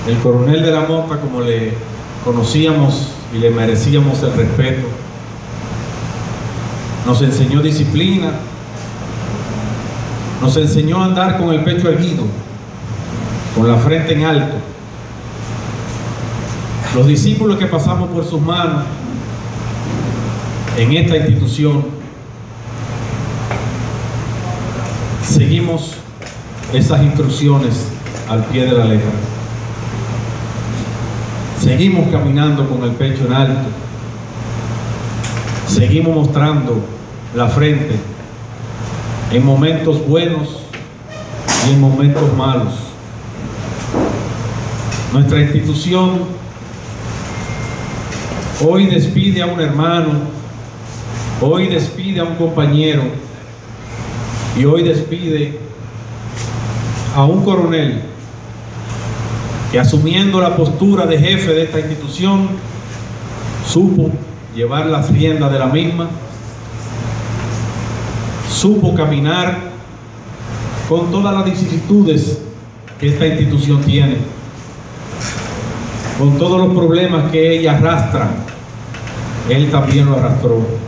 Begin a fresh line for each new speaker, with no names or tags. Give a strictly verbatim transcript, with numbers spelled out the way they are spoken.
El coronel de la Mota, como le conocíamos y le merecíamos el respeto, nos enseñó disciplina, nos enseñó a andar con el pecho erguido, con la frente en alto. Los discípulos que pasamos por sus manos en esta institución, seguimos esas instrucciones al pie de la letra. Seguimos caminando con el pecho en alto. Seguimos mostrando la frente en momentos buenos y en momentos malos. Nuestra institución hoy despide a un hermano, hoy despide a un compañero y hoy despide a un coronel que, asumiendo la postura de jefe de esta institución, supo llevar las riendas de la misma, supo caminar con todas las vicisitudes que esta institución tiene, con todos los problemas que ella arrastra, él también lo arrastró.